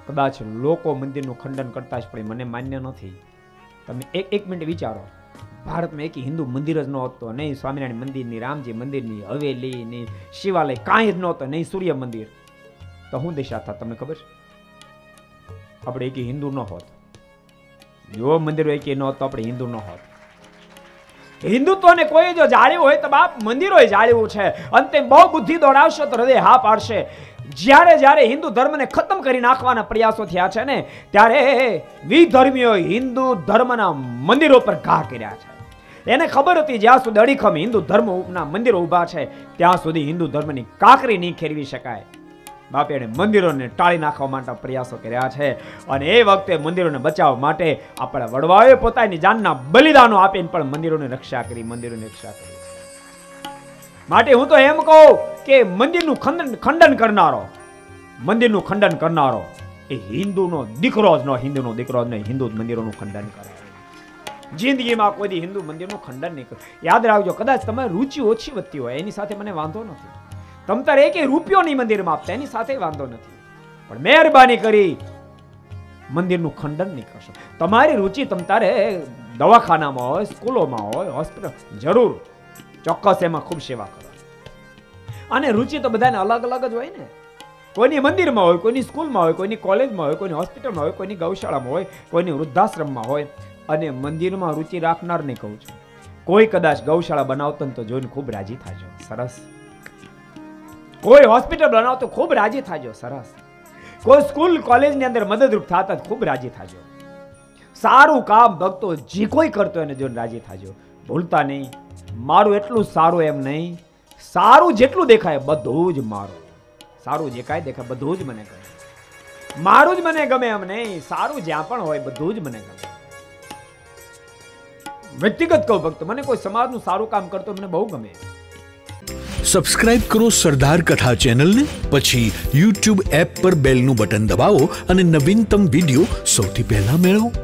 કદાચ લોકો મંદિરનું ખંડન કરતા જ પડે, મને માન્ય નથી. તમે એક મિનિટ વિચારો, ભારતમાં એક હિન્દુ મંદિર જ નહોતો, નહીં સ્વામિનારાયણ મંદિરની, રામજી મંદિરની, હવેલીની, શિવાલય કાંઈ જ નહોતો, નહીં સૂર્ય મંદિર, તો શું દિશા થાત તમને ખબર છે? આપણે એક હિન્દુ ન હોત, જો મંદિરો એક ન હોત તો આપણે હિન્દુ ન હોત. હિન્દુત્વને કોઈ જો જાળ્યું હોય તો બાપ મંદિરોએ જાળ્યું છે. અંતે બહુ બુદ્ધિ દોડાવશો તો હૃદય હા પાડશે. જ્યારે જ્યારે હિન્દુ ધર્મને ખતમ કરી નાખવાના પ્રયાસો થયા છે ને, ત્યારે વિધર્મીઓ હિન્દુ ધર્મના મંદિરો પર ઘા કર્યા છે. એને ખબર હતી જ્યાં સુધી અડીખમ હિન્દુ ધર્મના મંદિરો ઊભા છે ત્યાં સુધી હિન્દુ ધર્મની કાંકરી નહીં ખેરવી શકાય. બાપે એને મંદિરોને ટાળી નાખવા માટે પ્રયાસો કર્યા છે. અને એ વખતે મંદિરોને બચાવવા માટે આપણા વડવાઓએ પોતાની જાનના બલિદાનો આપીને પણ મંદિરોની રક્ષા કરી, મંદિરોની રક્ષા કરી. માટે હું તો એમ કહું કે મંદિરનું ખંડન કરનારો, મંદિરનું ખંડન કરનારો એ હિન્દુનો દીકરો જ ન, હિન્દુનો દીકરો જ નહીં, હિન્દુ મંદિરોનું ખંડન કરે. જિંદગીમાં કોઈ હિન્દુ મંદિરનું ખંડન નહીં કરે. યાદ રાખજો, કદાચ તમારી રુચિ ઓછી વધતી હોય એની સાથે મને વાંધો નથી. તમ તારે એક રૂપિયો નહીં મંદિરમાં આપતા એની સાથે વાંધો નથી, પણ મહેરબાની કરી મંદિરનું ખંડન નહીં કરશો. તમારી રુચિ તમ તારે દવાખાનામાં હોય, સ્કૂલોમાં હોય, હોસ્પિટલ, જરૂર ચોક્કસ એમાં ખૂબ સેવા કરો. અને રુચિ તો બધાને અલગ અલગ જ હોય ને. કોઈની મંદિરમાં હોય, કોઈની સ્કૂલમાં હોય, કોઈની કોલેજમાં હોય, કોઈની હોસ્પિટલમાં હોય, કોઈની ગૌશાળામાં હોય, કોઈની વૃદ્ધાશ્રમમાં હોય. અને મંદિરમાં રુચિ રાખનારને કહું છું, કોઈ કદાચ ગૌશાળા બનાવતો તો જોઈને ખૂબ રાજી થાજો, સરસ. કોઈ હોસ્પિટલ બનાવતો ખૂબ રાજી થાજો, સરસ. કોઈ સ્કૂલ કોલેજની અંદર મદદરૂપ થતા ખૂબ રાજી થાજો. સારું કામ ભક્તો જે કોઈ કરતો એને જોઈને રાજી થાજો. ભૂલતા નહીં, મારું એટલું સારું એમ નહીં, સારું જેટલું દેખાય બધું જ મારું. સારું જે કાંઈ દેખાય બધું જ મને ગમે, મારું જ મને ગમે એમ નહીં, સારું જ્યાં પણ હોય બધું જ મને ગમે. વ્યક્તિગત કહું ભક્તો, મને કોઈ સમાજનું સારું કામ કરતો મને બહુ ગમે. સબસ્ક્રાઇબ કરો સરદાર કથા ચેનલને, પછી YouTube એપ પર બેલનું બટન દબાવો અને નવીનતમ વિડીયો સૌથી પહેલા મેળવો.